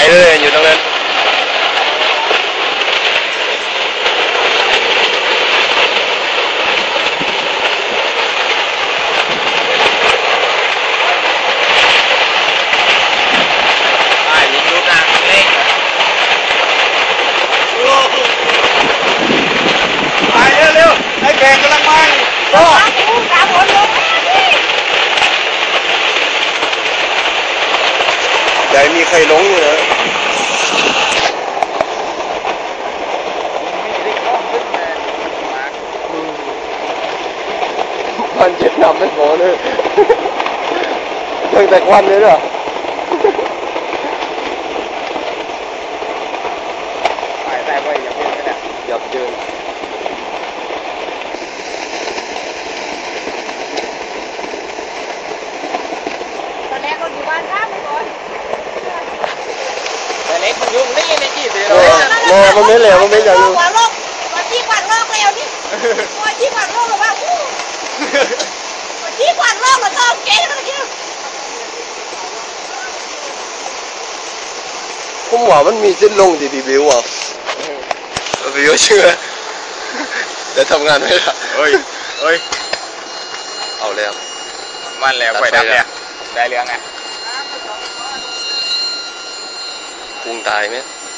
เลยอยู่ตรงนั้นไอ้แบกกำลังมาก็ตามคนลงใหญ่มีใครลงอยู่นะมันเจ็บหนักไม่พอเลยตั้งแต่ควันเลยเหรอแต่ว่าอย่าเพิ่งนะหยับเยินตอนแรกเราอยู่บ้านครับก่อนแต่เล็กมันยุ่งนี่ในที่เสียแม่มันไม่เหลวมันไม่อย่างนี้กว่าโลกกว่าที่กว่าโลกแล้วนี่กว่าที่กว่าโลกหรือว่าอู้กว่าที่กว่าโลกเราต้องเก่งกันกินผมว่ามันมีเส้นลงดีบิวอ่ะบิวเชื่อแต่ทำงานไม่ได้เฮ้ยเอาแล้วมันแล้วไฟดับเนี่ยได้เรื่องไงกุ้งตายไหม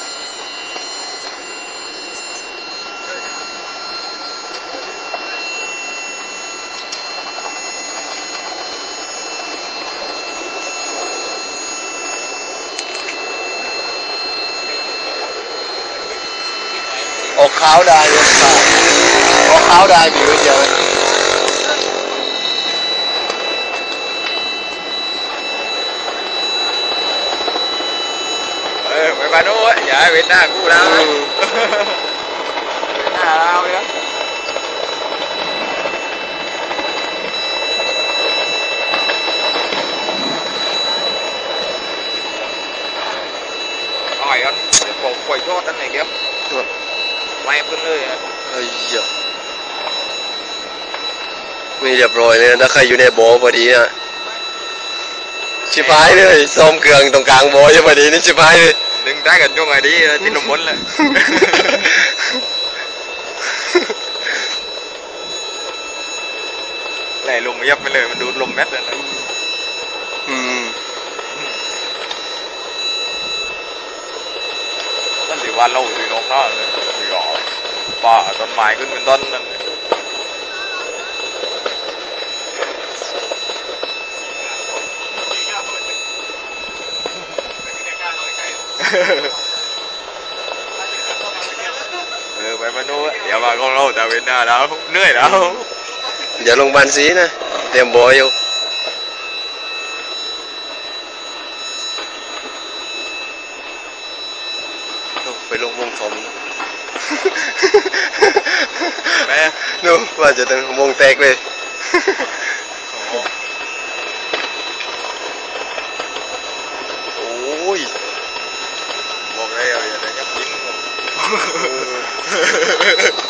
ออกขาวได้เลยออกขาวได้บิวเดียวไปบ้านโน้นอย่าให้เว้นหน้ากูนะหน้าเราเนี่ยอ่อยกันผมปล่อยโทษนั่นเองเดียวไม่ขึ้นเลยเฮ้ยมีเรียบร้อยเลยถ้าใครอยู่ในบ่อพอดีอ่ะชิบหายเลยซ้อมเกลืองตรงกลางบ่อยังพอดีนี่ชิบหายเลยดึงได้กันช่วงไงดีจิ้มลมพ้นเลยไหลลมยับไปเลยมันดูดลมแมสเลยนั่นสิวันเราอยู่นกน่าเลยหยอป่าต้นไม้ขึ้นเป็นต้นนั่นไปมาโน่อย่ามาของเราแต่เป็นหน้าเราเหนื่อยแล้วอย่าลงบานสีนะเตรียมบ่ออยู่ไปลงวงสมแม่นู่ว่าจะต้องวงแตกเลยโอ้ยบอกเลยอย่าได้ยับยิ้ม